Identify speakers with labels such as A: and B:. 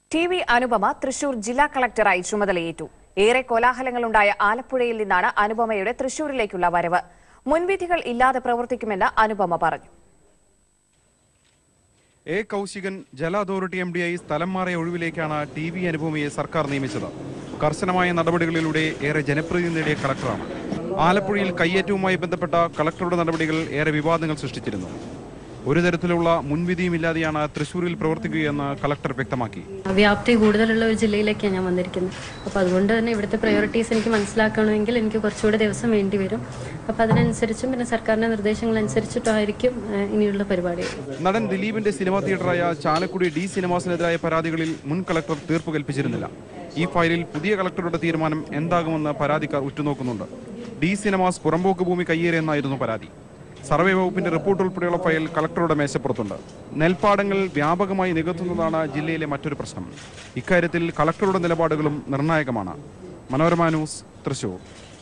A: V Anupama, thrissur Jilla Collectorai ചുമതലയേറ്റു. ഏറെ കോലാഹലങ്ങളുണ്ടായ ആലപ്പുഴയിൽ നിന്നാണ് അനുപമയുടെ തൃശൂരിലേക്കുള്ള വരവ്. മുൻവിധികൾ ഇല്ലാതെ പ്രവർത്തിക്കുമെന്ന് അനുപമ പറഞ്ഞു.
B: എ കൗശികൻ ജല അതോറിറ്റി എംഡിയായി സ്ഥലം മാറിയ ഒഴിവിലേക്കാണ് V അനുപമയെ സർക്കാർ നിയമിച്ചത്. കർശനമായ നടപടികളിലൂടെ ഏറെ ജനപ്രീതി നേടിയ കളക്ടറാണ്. ആലപ്പുഴയിൽ കയ്യേറ്റവുമായി ബന്ധപ്പെട്ട കളക്ടറുടെ നടപടികൾ ഏറെ വിവാദങ്ങൾ സൃഷ്ടിച്ചിരുന്നു. ഒരു തരത്തിലുള്ള മുൻവിധിയുമില്ലാതെയാണ് തൃശൂരിൽ പ്രവർത്തിക്കുകയെന്ന് കളക്ടർ വ്യക്തമാക്കി.
C: വ്യാപ്തി കൂടുതലുള്ള ഒരു ജില്ലയിലേക്കാണ് ഞാൻ വന്നിരിക്കുന്നത്. അപ്പോൾ അതുകൊണ്ട് തന്നെ ഇവിടുത്തെ പ്രയോറിറ്റീസ് എനിക്ക് മനസ്സിലാക്കണമെങ്കിൽ എനിക്ക് കുറച്ചുകൂടെ ദിവസം വേണ്ടി വരും. അപ്പോൾ അതിനനുസരിച്ചും പിന്നെ സർക്കാരിന്റെ നിർദ്ദേശങ്ങൾ അനുസരിച്ചിട്ടായിരിക്കും ഇനിയുള്ള പരിപാടി.
B: നടൻ ദിലീപിന്റെ സിനിമാ തിയേറ്ററായ ചാലക്കുടി ഡി സിനിമാസിനെതിരായ പരാതികളിൽ മുൻ കളക്ടർ തീർപ്പ് കൽപ്പിച്ചിരുന്നില്ല. ഈ ഫയലിൽ പുതിയ കളക്ടറുടെ തീരുമാനം എന്താകുമെന്ന് പരാതിക്കാർ ഉറ്റുനോക്കുന്നുണ്ട്. ഡി സിനിമാസ് പുറമ്പോക്ക് ഭൂമി കയ്യേറിയെന്നായിരുന്നു പരാതി. സർവേ വകുപ്പിന്റെ റിപ്പോർട്ട് ഉൾപ്പെടെയുള്ള ഫയൽ കളക്ടറുടെ മേശപ്പുറത്തുണ്ട്. നെൽപ്പാടങ്ങൾ വ്യാപകമായി നികത്തുന്നതാണ് ജില്ലയിലെ മറ്റൊരു പ്രശ്നം. ഇക്കാര്യത്തിൽ കളക്ടറുടെ നിലപാടുകളും നിർണായകമാണ്. മനോരമ ന്യൂസ്, തൃശൂർ.